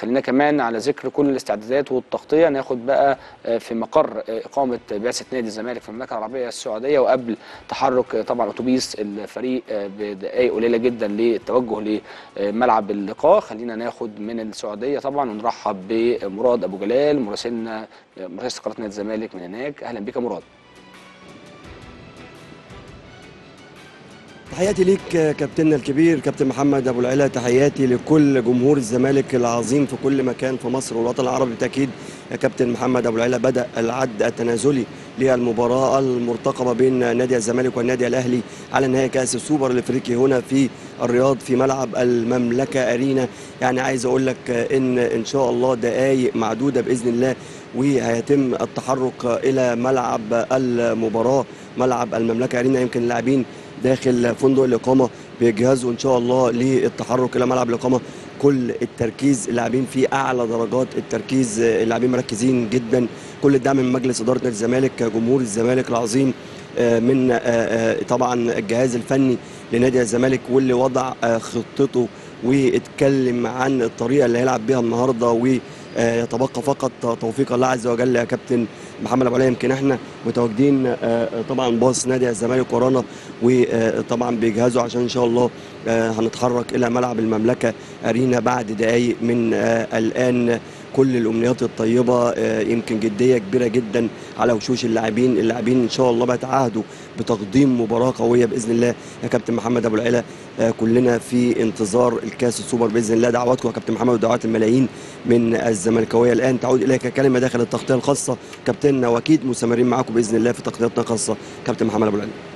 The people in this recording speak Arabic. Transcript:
خلينا كمان على ذكر كل الاستعدادات والتغطيه ناخد بقى في مقر اقامه بعثه نادي الزمالك في المملكه العربيه السعوديه، وقبل تحرك طبعا اتوبيس الفريق بدقائق قليله جدا للتوجه لملعب اللقاء، خلينا ناخد من السعوديه طبعا ونرحب بمراد ابو جلال مراسل قناه نادي الزمالك من هناك. اهلا بك يا مراد. تحياتي ليك كابتننا الكبير كابتن محمد ابو العلا، تحياتي لكل جمهور الزمالك العظيم في كل مكان في مصر والوطن العربي بالتاكيد. يا كابتن محمد ابو العلا، بدا العد التنازلي للمباراه المرتقبه بين نادي الزمالك والنادي الاهلي على نهائي كاس السوبر الافريقي هنا في الرياض في ملعب المملكه ارينا. يعني عايز اقول لك ان شاء الله دقائق معدوده باذن الله وهيتم التحرك الى ملعب المباراه ملعب المملكه ارينا. يمكن اللاعبين داخل فندق الإقامة بيجهزوا إن شاء الله للتحرك إلى ملعب الإقامة. كل التركيز، اللاعبين في أعلى درجات التركيز، اللاعبين مركزين جدا. كل الدعم من مجلس إدارة نادي الزمالك، جمهور الزمالك العظيم، من طبعا الجهاز الفني لنادي الزمالك، واللي وضع خطته واتكلم عن الطريقة اللي هيلعب بيها النهارده، ويتبقى فقط توفيق الله عز وجل. يا كابتن محمد ابو علي، يمكن احنا متواجدين طبعا باص نادي الزمالك ورانا، وطبعا بيجهزوا عشان ان شاء الله هنتحرك الى ملعب المملكه ارينا بعد دقائق من الان. كل الامنيات الطيبه، يمكن جديه كبيره جدا على وشوش اللاعبين ان شاء الله بيتعهدوا بتقديم مباراه قويه باذن الله. يا كابتن محمد ابو العلا، كلنا في انتظار الكاس السوبر باذن الله. دعواتكم يا كابتن محمد ودعوات الملايين من الزملكاويه. الان تعود اليك كلمه داخل التغطيه الخاصه كابتننا، واكيد مستمرين معاكم باذن الله في تغطياتنا الخاصه. كابتن محمد ابو العلا.